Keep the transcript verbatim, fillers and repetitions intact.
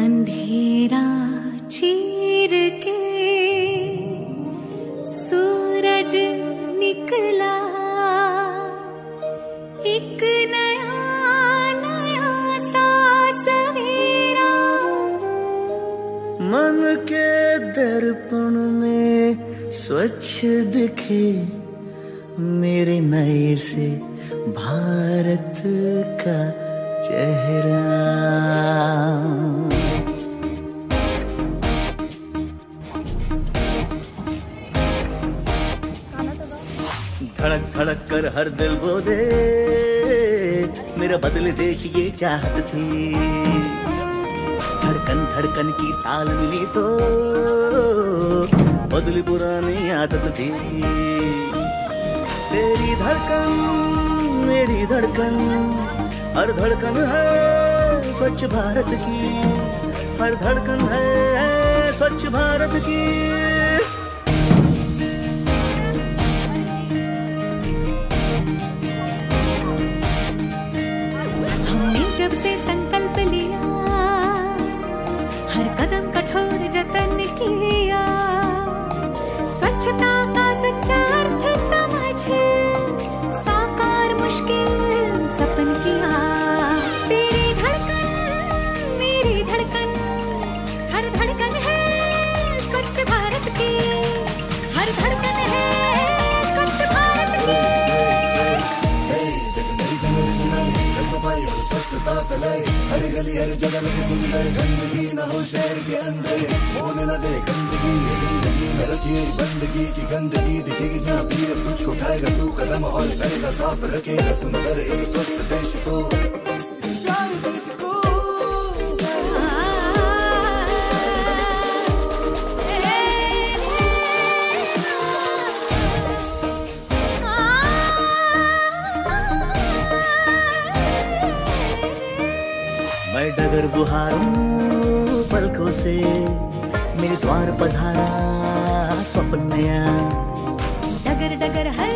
अंधेरा चीर के सूरज निकला, एक नया नया सा सवेरा। मन के दर्पण में स्वच्छ दिखे मेरे नए से भारत का चेहरा। धड़क धड़क कर हर दिल बोले मेरा बदले देश ये चाहत थी। धड़कन धड़कन की ताल मिली तो बदली पुरानी आदत थी। तेरी धड़कन मेरी धड़कन, हर धड़कन है स्वच्छ भारत की, हर धड़कन है स्वच्छ भारत की। हमने जब से संकल्प लिया, हर कदम कठोर जतन किया, स्वच्छता का सच्चा अर्थ समझे साकार मुश्किल सपन किया। तेरी धड़कन मेरी धड़कन, हर धड़कन है स्वच्छ भारत की, हर धड़कन है स्वच्छ भारत की। सफाई और स्वच्छता फैलाए, हर गली हर जगह लगे सुंदर, गंदगी न हो शहर के अंदर, होने न दे गंदगी जिंदगी में, रखिए बंदगी की गंदगी दिखेगी जहाँ भी अब तुझको उठाएगा तू कदम और करेगा साफ, रखेगा सुंदर इस स्वस्थ देश को, इस प्यारे देश को। मैं डगर बुहारूं पलकों से मेरे द्वार पधारा स्वप्न नया। डगर डगर हर